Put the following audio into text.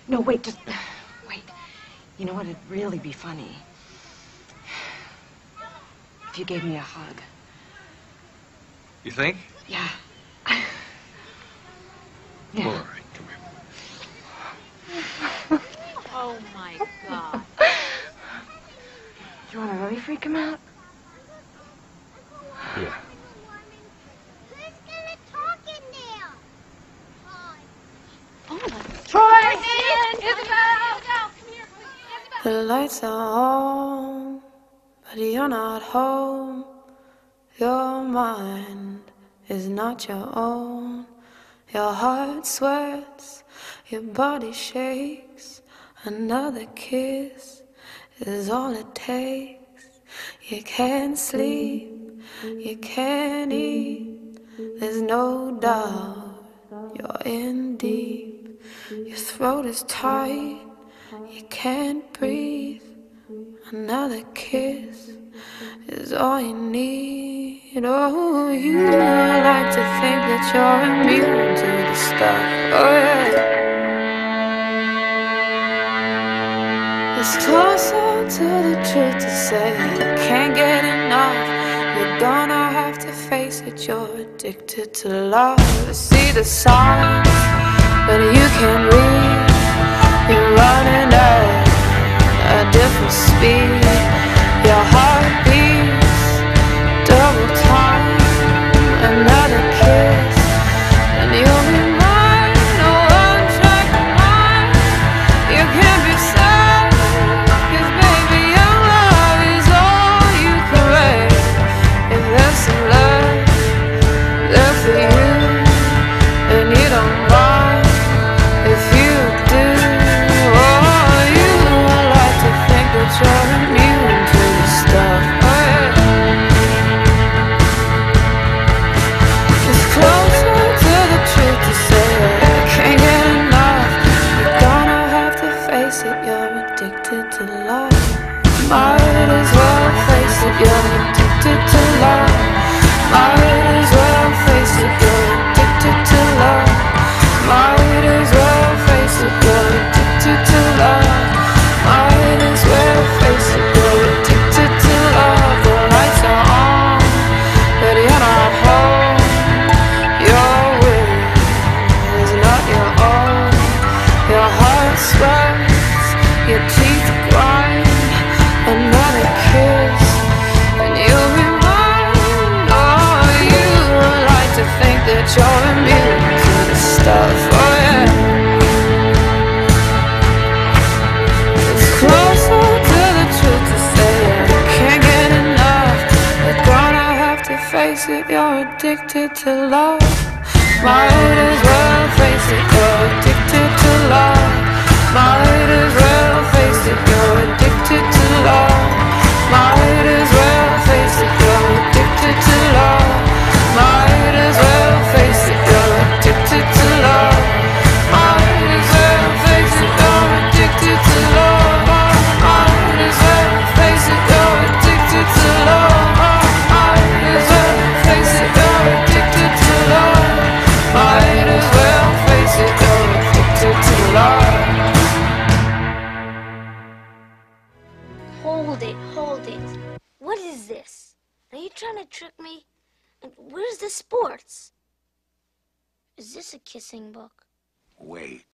No, wait, just wait. You know what? It'd really be funny if you gave me a hug. You think? Yeah. Yeah. All right, come here. Oh, my God. Do you want to really freak him out? Yeah. Who's gonna talk in there? Hi. Troy! Isabel! Come here, please. The lights are on, but you're not home. Your mind is not your own. Your heart sweats, your body shakes. Another kiss is all it takes. You can't sleep, you can't eat. There's no doubt you're in deep. Your throat is tight, you can't breathe. Another kiss is all you need. Oh, you like to think that you're immune to the stuff. Oh yeah. It's closer to the truth to say you can't get enough. You're gonna have to face it. You're addicted to love. See the signs, but you can't read. You're running at a different speed. Your heart beats double time. Another kiss and you'll be mine. No unchecked mind. You can't be sad, 'cause baby your love is all you crave. If there's some love there for you, and you don't mind if you do. Oh, you like to think that you're immune to the stuff. Oh, yeah. It's closer to the truth to say that I can't get enough. You're gonna have to face it, you're addicted to love. Might as well face it, you're addicted to love. Might as well face it, you're addicted to love. Might as well face it, you're addicted to love. Might as well face it, you're addicted to love. The lights are on, but you're not home. Your will is not your own. Your heart swells, your teeth grind. Another kiss, and you'll be mine. Oh, you like to think that you're immune to the stuff. Oh yeah. It's closer to the truth to say I can't get enough. You're gonna have to face it, you're addicted to love. Might as well face it, you're addicted to love. Might as well face it, you're addicted to love. Might as well face it, you're addicted to love. Might as well face it, you're addicted to love. Might as well face it, you're addicted to love. Might as well face it, you're addicted to love. Might as well face it, you're addicted to love. Might as well face it, you're addicted to love. Hold it. What is this? Are you trying to trick me? And where's the sports? Is this a kissing book? Wait.